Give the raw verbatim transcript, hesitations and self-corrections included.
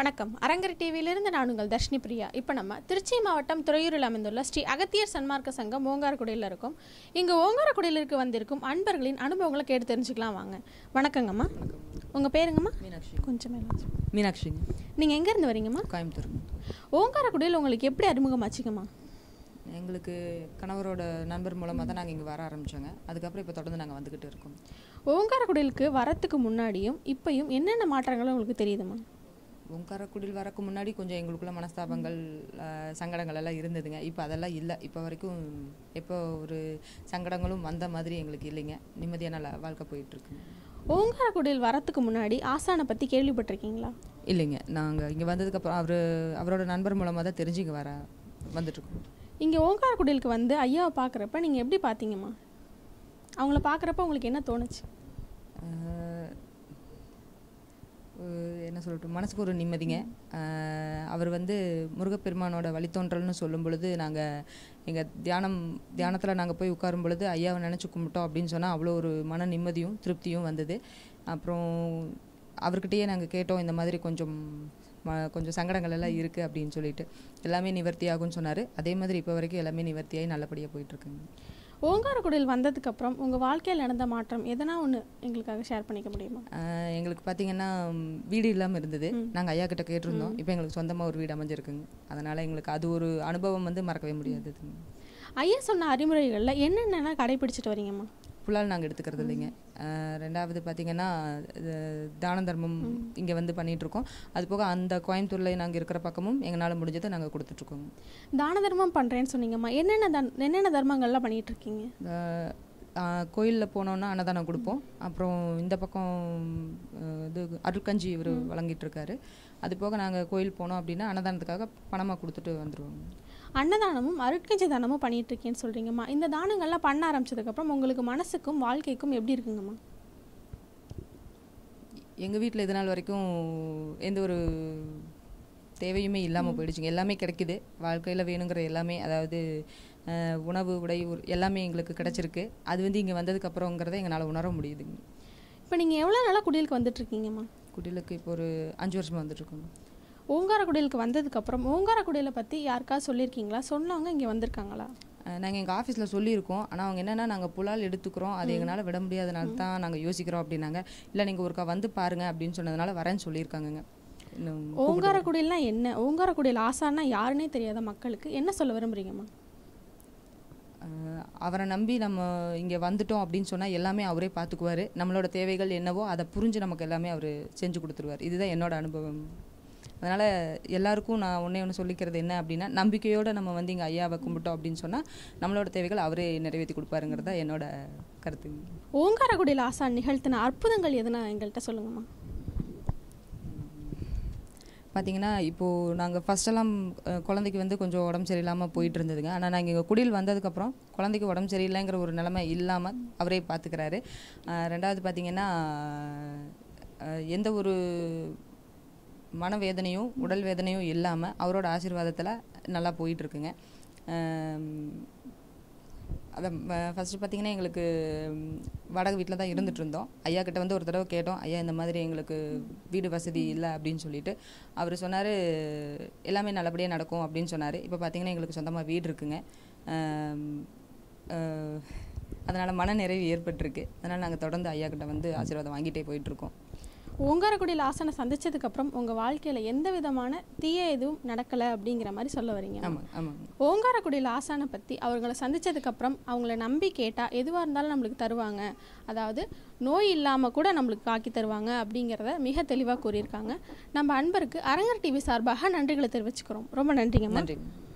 வணக்கம். அரங்கர் டிவியிலிருந்து நான் உங்கள் தர்ஷினி பிரியா. இப்போ நம்ம திருச்சி மாவட்டம் துறையூரில் அமைந்துள்ள ஸ்ரீ அகத்தியர் சன்மார்க்க சங்கம் ஓங்காரக்குடியில் இருக்கும். இங்கே ஓங்காரக்குடியிலிருக்கு வந்திருக்கும் அன்பர்களின் அனுபவங்களை கேட்டு தெரிஞ்சுக்கலாம் வாங்க. வணக்கங்கம்மா. உங்கள் பேருங்கம்மா? மீனாட்சி. கொஞ்சம் மேலே. மீனாட்சிங்க. நீங்கள் எங்கேருந்து வரீங்கம்மா? கோயம்புத்தூர். ஓங்காரக்குடியில் உங்களுக்கு எப்படி அறிமுகமாச்சுங்கம்மா? எங்களுக்கு கணவரோட நண்பர் மூலமாக தான் நாங்கள் இங்கே வர ஆரம்பித்தோங்க. அதுக்கப்புறம் இப்போ தொடர்ந்து நாங்கள் வந்துக்கிட்டு இருக்கோம். ஓங்காரக்குடிலுக்கு வரத்துக்கு முன்னாடியும் இப்போயும் என்னென்ன மாற்றங்களும் உங்களுக்கு தெரியுதுமா? ஓங்காரக்குடில் வரக்கு முன்னாடி கொஞ்சம் எங்களுக்குள்ள மனஸ்தாபங்கள், சங்கடங்கள் எல்லாம் இருந்ததுங்க. இப்போ அதெல்லாம் இல்லை. இப்போ வரைக்கும் எப்போ ஒரு சங்கடங்களும் வந்த மாதிரி எங்களுக்கு இல்லைங்க. நிம்மதியான நல்ல வாழ்க்கை போயிட்டுருக்கு. ஓங்காரக்குடியில் வரத்துக்கு முன்னாடி ஆசானை பற்றி கேள்விப்பட்டிருக்கீங்களா? இல்லைங்க. நாங்கள் இங்கே வந்ததுக்கப்புறம் அவர் அவரோட நண்பர் மூலமாக தான் தெரிஞ்சு இங்கே வர வந்துட்டுருக்கோம். இங்கே ஓங்காரக்குடிலுக்கு வந்து ஐயாவை பார்க்குறப்ப நீங்கள் எப்படி பார்த்தீங்கம்மா? அவங்கள பார்க்குறப்ப உங்களுக்கு என்ன தோணுச்சு? என்ன சொல்லட்டும், மனசுக்கு ஒரு நிம்மதிங்க. அவர் வந்து முருகப்பெருமானோட வழித்தோன்றல்னு சொல்லும் பொழுது நாங்கள் எங்கள் தியானம் தியானத்தில் நாங்கள் போய் உட்காரும் பொழுது ஐயாவை நினச்சி கும்பிட்டோம் அப்படின்னு சொன்னால் அவ்வளோ ஒரு மன நிம்மதியும் திருப்தியும் வந்தது. அப்புறம் அவர்கிட்டயே நாங்கள் கேட்டோம், இந்த மாதிரி கொஞ்சம் ம கொஞ்சம் சங்கடங்கள் எல்லாம் இருக்குது அப்படின்னு சொல்லிட்டு எல்லாமே நிவர்த்தி ஆகும்னு சொன்னார். அதே மாதிரி இப்போ வரைக்கும் எல்லாமே நிவர்த்தியாகி நல்லபடியாக போயிட்டுருக்குங்க. ஓங்காரக்குடியில் வந்ததுக்கப்புறம் உங்கள் வாழ்க்கையில் நடந்த மாற்றம் எதனா ஒன்று எங்களுக்காக ஷேர் பண்ணிக்க முடியுமா? எங்களுக்கு பார்த்திங்கன்னா வீடு இல்லாமல் இருந்தது. நாங்கள் ஐயா கிட்ட கேட்டிருந்தோம். இப்போ எங்களுக்கு சொந்தமாக ஒரு வீடு அமைஞ்சிருக்குங்க. அதனால் எங்களுக்கு அது ஒரு அனுபவம் வந்து மறக்கவே முடியாது. ஐயா சொன்ன அறிமுறைகளில் என்னென்ன கடைபிடிச்சிட்டு வரீங்கம்மா? புலால் நாங்கள் எடுத்துக்கிறது இல்லைங்க. ரெண்டாவது பார்த்திங்கன்னா தான தர்மம் இங்கே வந்து பண்ணிகிட்ருக்கோம். அது போக அந்த கோயம்புத்தூரில் நாங்கள் இருக்கிற பக்கமும் எங்களால் முடிஞ்சதை நாங்கள் கொடுத்துட்ருக்கோங்க. தான தர்மம் பண்ணுறேன்னு சொன்னீங்கம்மா. என்னென்ன தன் என்னென்ன தர்மங்கள்லாம் பண்ணிகிட்ருக்கீங்க? கோயிலில் போனோன்னா அன்னதானம் கொடுப்போம். அப்புறம் இந்த பக்கம் இது அருட்கஞ்சி இவர் வழங்கிட்டுருக்காரு. அது போக நாங்கள் கோயில் போனோம் அப்படின்னா அன்னதானத்துக்காக பணமாக கொடுத்துட்டு வந்துடுவோம். அன்னதானமும் அருட்கஞ்சி தானமும் பண்ணிகிட்டு இருக்கேன்னு சொல்கிறீங்கம்மா. இந்த தானங்கள்லாம் பண்ண ஆரம்பிச்சதுக்கப்புறம் உங்களுக்கு மனசுக்கும் வாழ்க்கைக்கும் எப்படி இருக்குங்கம்மா? எங்கள் வீட்டில் இது நாள் வரைக்கும் எந்த ஒரு தேவையுமே இல்லாமல் போயிடுச்சுங்க. எல்லாமே கிடைக்குது. வாழ்க்கையில் வேணுங்கிற எல்லாமே, அதாவது உணவு, உடை, எல்லாமே எங்களுக்கு கிடச்சிருக்கு. அது வந்து இங்கே வந்ததுக்கப்புறங்கிறத எங்களால் உணர முடியுதுங்க. இப்போ நீங்கள் எவ்வளோ நாளாக குடிலுக்கு வந்துட்டுருக்கீங்கம்மா? குடிலுக்கு இப்போ ஒரு அஞ்சு வருஷமாக வந்துட்டுருக்கோங்க. ஓங்காரக்குடிலுக்கு வந்ததுக்கப்புறம் ஓங்காரக்குடியில் பற்றி யாருக்காவது சொல்லியிருக்கீங்களா? சொன்னவங்க இங்கே வந்திருக்காங்களா? நாங்கள் எங்கள் ஆஃபீஸில் சொல்லியிருக்கோம். ஆனால் அவங்க என்னென்னா, நாங்கள் புலால் எடுத்துக்கிறோம், அது எங்களால் விட முடியாதனால தான் நாங்கள் யோசிக்கிறோம் அப்படின்னாங்க. இல்லை, நீங்கள் ஒருக்கா வந்து பாருங்கள் அப்படின்னு சொன்னதுனால வரேன்னு சொல்லியிருக்காங்கங்க. ஓங்காரக்குடிலாம் என்ன? ஓங்காரக்குடியில் ஆசான்னா யாருன்னே தெரியாத மக்களுக்கு என்ன சொல்ல விரும்புகிறீங்கம்மா? அவரை நம்பி நம்ம இங்கே வந்துட்டோம் அப்படின்னு சொன்னால் எல்லாமே அவரே பார்த்துக்குவார். நம்மளோட தேவைகள் என்னவோ அதை புரிஞ்சு நமக்கு எல்லாமே அவர் செஞ்சு கொடுத்துருவார். இதுதான் என்னோட அனுபவம். அதனால் எல்லாருக்கும் நான் ஒன்றே ஒன்று சொல்லிக்கிறது என்ன அப்படின்னா, நம்பிக்கையோடு நம்ம வந்து இங்கே ஐயாவை கும்பிட்டோம் அப்படின்னு சொன்னால் நம்மளோட தேவைகள் அவரே நிறைவேற்றி கொடுப்பாருங்கிறது தான் என்னோட கருத்து. ஓங்காரக்குடியில் ஆசான் நிகழ்த்தின அற்புதங்கள் எதுனா எங்கள்கிட்ட சொல்லுங்கம்மா. பார்த்திங்கன்னா, இப்போது நாங்கள் ஃபஸ்ட்டெல்லாம் குழந்தைக்கு வந்து கொஞ்சம் உடம்பு சரியில்லாமல் போயிட்டு இருந்ததுங்க. ஆனால் நாங்கள் இங்கே குடியில் வந்ததுக்கப்புறம் குழந்தைக்கு உடம்பு சரியில்லைங்கிற ஒரு நிலைமை இல்லாமல் அவரே பார்த்துக்கிறாரு. ரெண்டாவது பார்த்திங்கன்னா, எந்த ஒரு மனவேதனையும் உடல் வேதனையும் இல்லாமல் அவரோட ஆசீர்வாதத்தில் நல்லா போயிட்டுருக்குங்க. அதை ஃபஸ்ட்டு பார்த்திங்கன்னா, எங்களுக்கு வாடகை வீட்டில் தான் இருந்துகிட்டு இருந்தோம். ஐயா கிட்ட வந்து ஒரு தடவை கேட்டோம், ஐயா இந்த மாதிரி எங்களுக்கு வீடு வசதி இல்லை அப்படின்னு சொல்லிட்டு அவர் சொன்னார், எல்லாமே நல்லபடியாக நடக்கும் அப்படின்னு சொன்னார். இப்போ பார்த்திங்கன்னா எங்களுக்கு சொந்தமாக வீடு இருக்குங்க. அதனால் மன நிறைவு ஏற்பட்டிருக்கு. அதனால் நாங்கள் தொடர்ந்து ஐயா கிட்ட வந்து ஆசீர்வாதம் வாங்கிட்டே போயிட்டுருக்கோம். ஓங்காரக்குடியில் ஆசனை சந்திச்சதுக்கப்புறம் உங்கள் வாழ்க்கையில் எந்த விதமான தீய எதுவும் நடக்கலை அப்படிங்கிற மாதிரி சொல்ல வரீங்க? ஆமாம் ஆமாம். ஓங்காரக்குடியில் ஆசானை பற்றி அவர்களை சந்தித்ததுக்கப்புறம் அவங்கள நம்பி கேட்டால் எதுவாக இருந்தாலும் நம்மளுக்கு தருவாங்க, அதாவது நோய் இல்லாமல் கூட நம்மளுக்கு காக்கி தருவாங்க அப்படிங்கிறத மிக தெளிவாக கூறியிருக்காங்க. நம்ம அன்பருக்கு அரங்கர் டிவி சார்பாக நன்றிகளை தெரிவிச்சுக்கிறோம். ரொம்ப நன்றிங்கம்மா. நன்றி.